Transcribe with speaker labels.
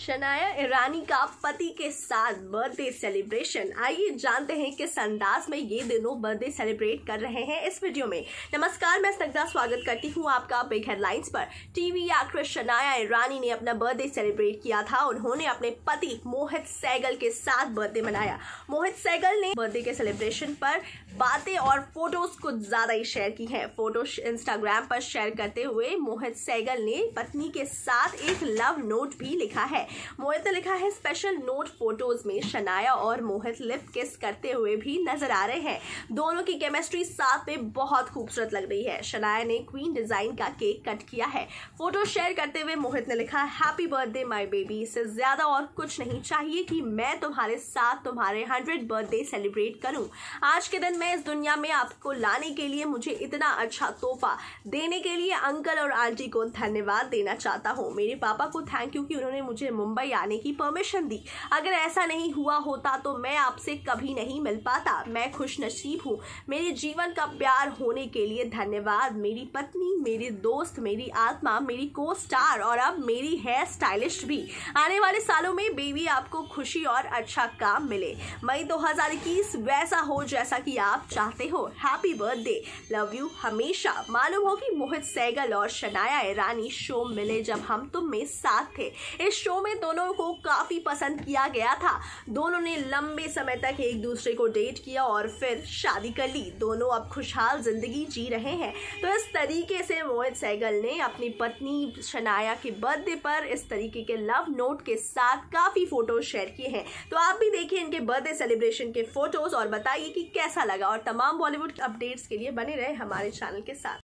Speaker 1: शनाया ईरानी का पति के साथ बर्थडे सेलिब्रेशन। आइए जानते हैं किस अंदाज में ये दिनों बर्थडे सेलिब्रेट कर रहे हैं इस वीडियो में। नमस्कार, मैं स्निग्धा स्वागत करती हूँ आपका बिग हेडलाइंस पर। टीवी एक्ट्रेस शनाया ईरानी ने अपना बर्थडे सेलिब्रेट किया था। उन्होंने अपने पति मोहित सहगल के साथ बर्थडे मनाया। मोहित सहगल ने बर्थडे के सेलिब्रेशन पर बातें और फोटोज कुछ ज्यादा ही शेयर की हैं। फोटो इंस्टाग्राम पर शेयर करते हुए मोहित सहगल ने पत्नी के साथ एक लव नोट भी लिखा है। मोहित ने लिखा है, स्पेशल नोट फोटोज में शनाया और मोहित लिप किस करते हुए भी नजर आ रहे हैं। दोनों की केमिस्ट्री साथ में बहुत खूबसूरत लग रही है। शनाया ने क्वीन डिजाइन का केक कट किया है। फोटो शेयर करते हुए मोहित ने लिखा, हैप्पी बर्थडे माय बेबी। इससे ज्यादा और कुछ नहीं चाहिए कि मैं तुम्हारे साथ तुम्हारे 100 बर्थडे सेलिब्रेट करूं। आज के दिन मैं इस दुनिया में आपको लाने के लिए, मुझे इतना अच्छा तोहफा देने के लिए अंकल और आंटी को धन्यवाद देना चाहता हूँ। मेरे पापा को थैंक यू कि उन्होंने मुझे मुंबई आने की परमिशन दी। अगर ऐसा नहीं हुआ होता तो मैं आपसे कभी नहीं मिल पाता। मैं खुश नसीब हूँ। मेरे जीवन का प्यार होने के लिए धन्यवाद। मेरी पत्नी, मेरी दोस्त, मेरी आत्मा, मेरी को स्टार और अब मेरी हेयर स्टाइलिस्ट भी। आने वाले सालों में बेबी आपको खुशी और अच्छा काम मिले। मई 2021 वैसा हो जैसा कि आप चाहते हो। हैप्पी बर्थडे, लव यू हमेशा। मालूम हो कि मोहित सहगल और शनाया ईरानी शो मिले जब हम तुम में साथ थे। इस शो में दोनों को काफी पसंद किया गया था। दोनों ने लंबे समय तक एक दूसरे को डेट किया और फिर शादी कर ली। दोनों अब खुशहाल जिंदगी जी रहे हैं। तो इस तरीके से मोहित सहगल ने अपनी पत्नी शनाया के बर्थडे पर इस तरीके के लव नोट के साथ काफी फोटोज शेयर किए हैं। तो आप भी देखिए इनके बर्थडे सेलिब्रेशन के फोटोज और बताइए कि कैसा लगा। और तमाम बॉलीवुड अपडेट्स के लिए बने रहे हमारे चैनल के साथ।